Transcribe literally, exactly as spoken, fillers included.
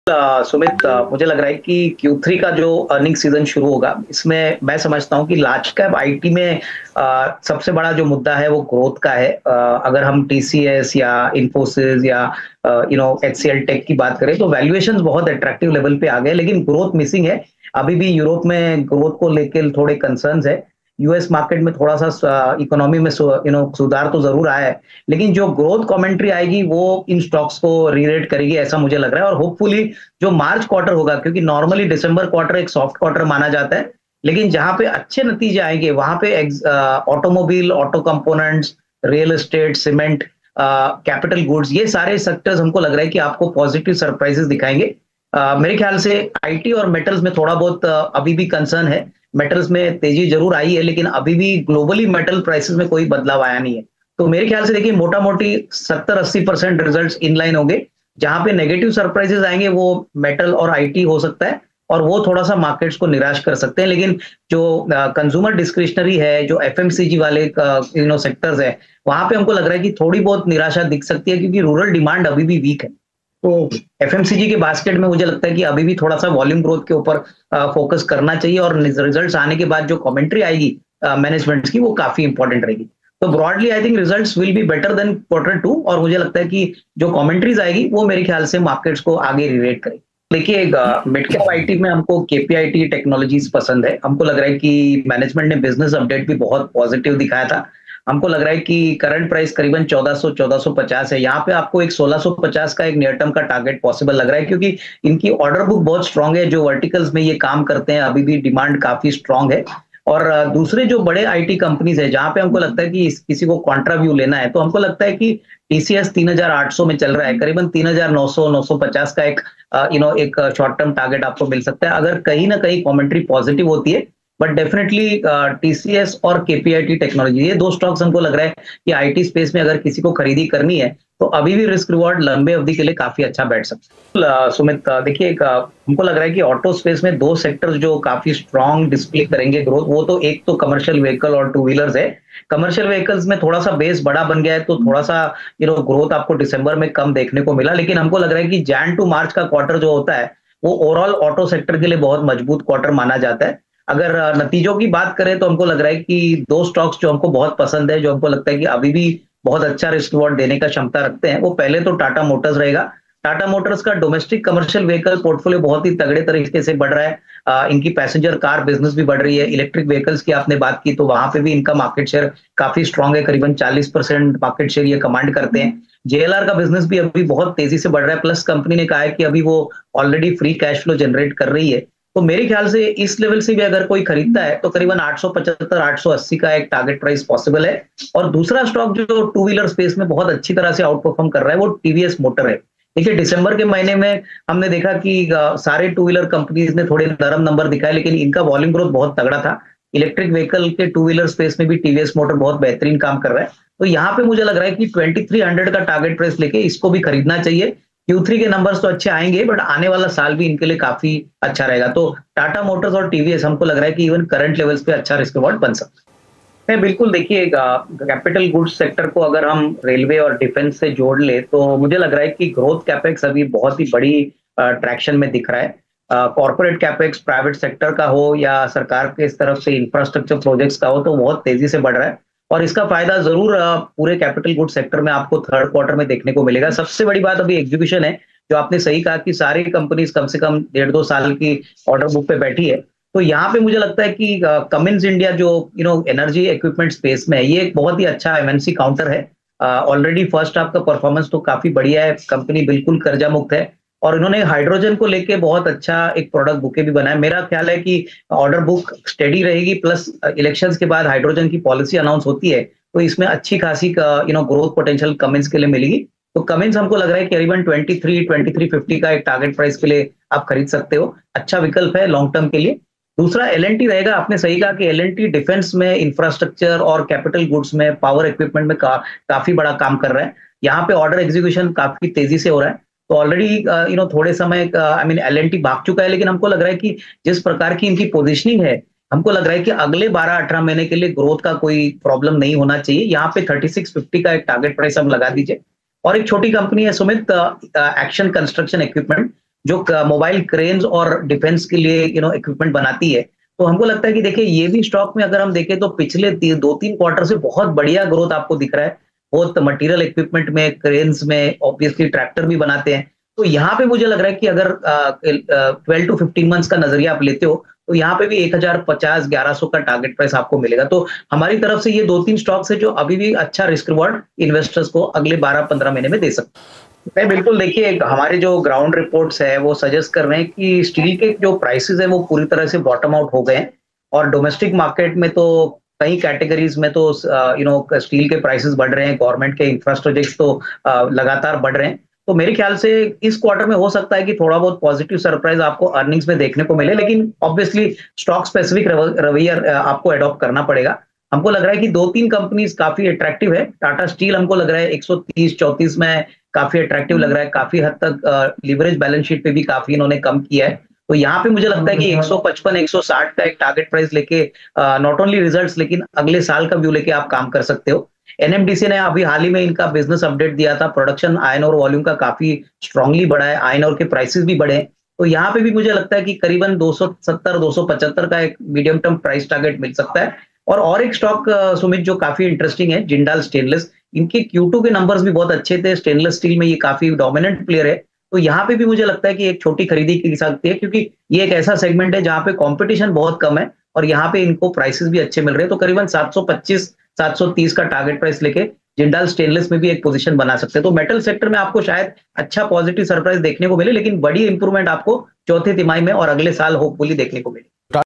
अ, सुमित, अ, मुझे लग रहा है कि क्यू थ्री का जो अर्निंग सीजन शुरू होगा, इसमें मैं समझता हूँ कि लार्ज कैप आईटी में अ, सबसे बड़ा जो मुद्दा है वो ग्रोथ का है। अ, अगर हम टीसीएस या इन्फोसिस या uh, you know HCL tech की बात करें तो वैल्यूएशंस बहुत अट्रैक्टिव लेवल पे आ गए, लेकिन ग्रोथ मिसिंग है। अभी भी यूरोप में ग्रोथ को लेके थोड़े कंसर्न्स है। यूएस मार्केट में थोड़ा सा इकोनॉमी में यू नो सुधार तो जरूर आया है, लेकिन जो ग्रोथ कमेंट्री आएगी वो इन स्टॉक्स को रीरेट करेगी, ऐसा मुझे लग रहा है। और होपफुली जो मार्च क्वार्टर होगा, क्योंकि नॉर्मली दिसंबर क्वार्टर एक सॉफ्ट क्वार्टर माना जाता है, लेकिन जहां पे अच्छे नतीजे आएंगे वहां पे automobile, auto components, real estate, cement, capital goods, ये सारे सेक्टर्स हमको लग रहा है कि आपको पॉजिटिव सरप्राइजेस दिखाएंगे। अ, मेरे ख्याल से आईटी और मेटल्स में थोड़ा बहुत अ, अभी भी कंसर्न है। मेटल्स में तेजी जरूर आई है, लेकिन अभी भी ग्लोबली मेटल प्राइसेस में कोई बदलाव आया नहीं है। तो मेरे ख्याल से देखिए, मोटा मोटी सत्तर अस्सी परसेंट रिजल्ट इन लाइन होंगे। जहां पे नेगेटिव सरप्राइजेस आएंगे वो मेटल और आईटी हो सकता है, और वो थोड़ा सा मार्केट्स को निराश कर सकते हैं। लेकिन जो कंज्यूमर डिस्क्रिशनरी है, जो एफएमसीजी वाले यू नो सेक्टर्स है, वहां पे हमको लग रहा है कि थोड़ी बहुत निराशा दिख सकती है, क्योंकि रूरल डिमांड अभी भी वीक है। तो एफएमसीजी के बास्केट में मुझे लगता है कि अभी भी थोड़ा सा वॉल्यूम ग्रोथ के ऊपर फोकस करना चाहिए, और रिजल्ट्स आने के बाद जो कमेंट्री आएगी मैनेजमेंट की, वो काफी इंपॉर्टेंट रहेगी। तो broadly I think results will be better than quarter two, और मुझे लगता है कि जो कमेंट्रीज आएगी वो मेरे ख्याल से मार्केट्स को आगे रिलेट करेगी। देखिए, मिड कैप आईटी में हमको केपीआईटी टेक्नोलॉजीज पसंद है। हमको लग रहा है कि मैनेजमेंट ने बिजनेस अपडेट भी बहुत पॉजिटिव दिखाया था। हमको लग रहा है कि करंट प्राइस करीबन चौदह सौ चौदह सौ पचास है। यहाँ पे आपको एक सोलह सौ पचास का एक नियर टर्म का टारगेट पॉसिबल लग रहा है, क्योंकि इनकी ऑर्डर बुक बहुत स्ट्रांग है। जो वर्टिकल्स में ये काम करते हैं अभी भी डिमांड काफी स्ट्रांग है। और अ, दूसरे जो बड़े आईटी कंपनीज है जहां पे हमको लगता है कि इस, किसी को कॉन्ट्रा व्यू लेना है, तो हमको लगता है कि टीसीएस तीन हज़ार आठ सौ में चल रहा है। करीबन तीन हज़ार नौ सौ नौ सौ पचास का एक यू नो एक शॉर्ट टर्म टारगेट आपको मिल सकता है, अगर कहीं ना कहीं कमेंट्री पॉजिटिव होती है। बट डेफिनेटली टीसीएस और केपीआईटी टेक्नोलॉजी, ये दो स्टॉक्स हमको लग रहा है कि आईटी स्पेस में अगर किसी को खरीदी करनी है तो अभी भी रिस्क रिवॉर्ड लंबे अवधि के लिए काफी अच्छा बैठ सकता है। अ, सुमित, अ, देखिए, एक, अ, हमको लग रहा है कि ऑटो स्पेस में दो सेक्टर्स जो काफी स्ट्रांग डिस्प्ले करेंगे ग्रोथ, वो तो एक तो कमर्शियल व्हीकल और टू व्हीलर्स है। कमर्शियल व्हीकल्स में थोड़ा सा बेस बड़ा बन गया है, तो थोड़ा सा यू नो ग्रोथ आपको दिसंबर में कम देखने को मिला, लेकिन हमको लग रहा है कि जैन टू मार्च का क्वार्टर जो होता है वो ओवरऑल ऑटो सेक्टर के लिए बहुत मजबूत क्वार्टर माना जाता है। अगर अ, नतीजों की बात करें तो हमको लग रहा है कि दो स्टॉक्स जो हमको बहुत पसंद है, जो हमको लगता है कि अभी भी बहुत अच्छा रिस्क रिवॉर्ड देने का क्षमता रखते हैं, वो पहले तो टाटा मोटर्स रहेगा। टाटा मोटर्स का डोमेस्टिक कमर्शियल व्हीकल पोर्टफोलियो बहुत ही तगड़े तरीके से बढ़ रहा है। अ, इनकी पैसेंजर कार बिजनेस भी बढ़ रही है। इलेक्ट्रिक व्हीकल्स की आपने बात की तो वहां पे भी इनका मार्केट शेयर काफी स्ट्रांग है, करीबन चालीस परसेंट मार्केट शेयर ये कमांड करते हैं। जेएलआर का बिजनेस भी अभी बहुत तेजी से बढ़ रहा है, प्लस कंपनी ने कहा है कि अभी वो already free cash flow generate कर रही है। तो मेरे ख्याल से इस लेवल से भी अगर कोई खरीदता है तो करीबन आठ सौ पचहत्तर आठ सौ अस्सी का एक टारगेट प्राइस पॉसिबल है। और दूसरा स्टॉक जो टू व्हीलर स्पेस में बहुत अच्छी तरह से आउट परफॉर्म कर रहा है वो टीवीएस मोटर है। देखिए, दिसंबर के महीने में हमने देखा कि अ, सारे टू व्हीलर कंपनीज ने थोड़े नरम नंबर दिखाए, लेकिन इनका वॉल्यूम ग्रोथ बहुत तगड़ा था। इलेक्ट्रिक व्हीकल के टू व्हीलर स्पेस में भी टीवीएस मोटर बहुत बेहतरीन काम कर रहा है। तो यहाँ पे मुझे लग रहा है कि ट्वेंटी थ्री हंड्रेड का टारगेट प्राइस लेके इसको भी खरीदना चाहिए। क्यू थ्री के नंबर्स तो अच्छे आएंगे, बट आने वाला साल भी इनके लिए काफी अच्छा रहेगा। तो टाटा मोटर्स और टीवीएस हमको लग रहा है कि इवन करंट लेवल्स पे अच्छा रिस्क रिवॉर्ड बन सकता है। बिल्कुल, देखिए, कैपिटल गुड्स सेक्टर को अगर हम रेलवे और डिफेंस से जोड़ ले तो मुझे लग रहा है कि ग्रोथ कैपेक्स अभी बहुत ही बड़ी ट्रैक्शन में दिख रहा है। कॉर्पोरेट कैपेक्स प्राइवेट सेक्टर का हो या सरकार के इस तरफ से इंफ्रास्ट्रक्चर प्रोजेक्ट्स का हो, तो बहुत तेजी से बढ़ रहा है। और इसका फायदा जरूर अ, पूरे कैपिटल गुड सेक्टर में आपको थर्ड क्वार्टर में देखने को मिलेगा। सबसे बड़ी बात अभी एग्जीक्यूशन है। जो आपने सही कहा कि सारी कंपनीज कम से कम डेढ़ दो साल की ऑर्डर बुक पे बैठी है। तो यहाँ पे मुझे लगता है कि कमिंस इंडिया जो you know energy equipment space में है, ये एक बहुत ही अच्छा एमएनसी काउंटर है। ऑलरेडी फर्स्ट हाफ का परफॉर्मेंस तो काफी बढ़िया है, कंपनी बिल्कुल कर्जा मुक्त है। और इन्होंने हाइड्रोजन को लेके बहुत अच्छा एक प्रोडक्ट बुके भी बनाया। मेरा ख्याल है कि ऑर्डर बुक स्टेडी रहेगी, प्लस इलेक्शंस के बाद हाइड्रोजन की पॉलिसी अनाउंस होती है तो इसमें अच्छी खासी you know growth potential Cummins के लिए मिलेगी। तो कमिंस हमको लग रहा है कि करीबन twenty three twenty three fifty का एक टारगेट प्राइस के लिए आप खरीद सकते हो। अच्छा विकल्प है लॉन्ग टर्म के लिए। दूसरा एल एन टी रहेगा। आपने सही कहा कि एल एन टी डिफेंस में, इंफ्रास्ट्रक्चर और कैपिटल गुड्स में, पावर इक्विपमेंट में का, काफी बड़ा काम कर रहा है। यहाँ पे ऑर्डर एग्जीक्यूशन काफी तेजी से हो रहा है। तो ऑलरेडी यू नो थोड़े समय I mean L N T भाग चुका है, लेकिन हमको लग रहा है कि जिस प्रकार की इनकी पोजिशनिंग है, हमको लग रहा है कि अगले बारह अठारह महीने के लिए ग्रोथ का कोई प्रॉब्लम नहीं होना चाहिए। यहाँ पे थर्टी सिक्स फिफ्टी का एक टारगेट प्राइस हम लगा दीजिए। और एक छोटी कंपनी है सुमित, एक्शन कंस्ट्रक्शन इक्विपमेंट। जो मोबाइल क्रेन्स और डिफेंस के लिए यू नो इक्विपमेंट बनाती है। तो हमको लगता है कि देखिए ये भी स्टॉक में अगर हम देखें तो पिछले ती, दो तीन क्वार्टर से बहुत बढ़िया ग्रोथ आपको दिख रहा है। बहुत मटेरियल इक्विपमेंट में, क्रेन्स में, ऑब्वियसली ट्रैक्टर भी बनाते हैं। तो यहाँ पे मुझे लग रहा है कि अगर ट्वेल्व टू फिफ्टीन मंथ्स का नजरिया आप लेते हो तो यहाँ पे भी एक हज़ार पचास ग्यारह सौ का टारगेट प्राइस आपको मिलेगा। तो हमारी तरफ से ये दो तीन स्टॉक्स है जो अभी भी अच्छा रिस्क रिवॉर्ड इन्वेस्टर्स को अगले बारह पंद्रह महीने में दे सकते हैं। नहीं, बिल्कुल देखिए हमारे जो ग्राउंड रिपोर्ट्स है वो सजेस्ट कर रहे हैं कि स्टील के जो प्राइसेस है वो पूरी तरह से बॉटम आउट हो गए हैं और डोमेस्टिक मार्केट में तो कई कैटेगरीज में तो यू नो स्टील के प्राइसेस बढ़ रहे हैं, गवर्नमेंट के इंफ्रास्ट्रक्चर तो अ, लगातार बढ़ रहे हैं। तो मेरे ख्याल से इस क्वार्टर में हो सकता है कि थोड़ा बहुत पॉजिटिव सरप्राइज आपको अर्निंग्स में देखने को मिले, लेकिन ऑब्वियसली स्टॉक स्पेसिफिक रवैया अ, आपको अडॉप्ट करना पड़ेगा। हमको लग रहा है कि दो तीन कंपनीज काफी अट्रैक्टिव है। टाटा स्टील हमको लग रहा है एक सौ तीस चौंतीस में काफी अट्रैक्टिव लग रहा है, काफी हद तक लिवरेज बैलेंस शीट पे भी काफी इन्होंने कम किया है। तो यहाँ पे मुझे लगता है कि एक सौ पचपन एक सौ साठ का एक टारगेट प्राइस लेके नॉट ओनली रिजल्ट्स लेकिन अगले साल का व्यू लेके आप काम कर सकते हो। एनएमडीसी ने अभी हाल ही में इनका बिजनेस अपडेट दिया था, प्रोडक्शन आयरन और वॉल्यूम का काफी स्ट्रांगली बढ़ा है, आयरन और के प्राइसेस भी बढ़े हैं। तो यहाँ पे भी मुझे लगता है कि करीबन दो सौ सत्तर दो सौ पचहत्तर का एक मीडियम टर्म प्राइस टारगेट मिल सकता है। और और एक स्टॉक सुमित जो काफी इंटरेस्टिंग है, जिंदाल स्टेनलेस। इनके क्यू टू के नंबर्स भी बहुत अच्छे थे, स्टेनलेस स्टील में ये काफी डोमिनेंट प्लेयर है। तो यहाँ पे भी मुझे लगता है कि एक छोटी खरीदी की सकती है, क्योंकि ये एक ऐसा सेगमेंट है जहाँ पे कंपटीशन बहुत कम है और यहाँ पे इनको प्राइसेस भी अच्छे मिल रहे हैं। तो करीबन सात सौ पच्चीस सात सौ तीस का टारगेट प्राइस लेके जिंदाल स्टेनलेस में भी एक पोजीशन बना सकते हैं। तो मेटल सेक्टर में आपको शायद अच्छा पॉजिटिव सरप्राइज देखने को मिले, लेकिन बड़ी इंप्रूवमेंट आपको चौथे तिमाही में और अगले साल होपफुली देखने को मिले।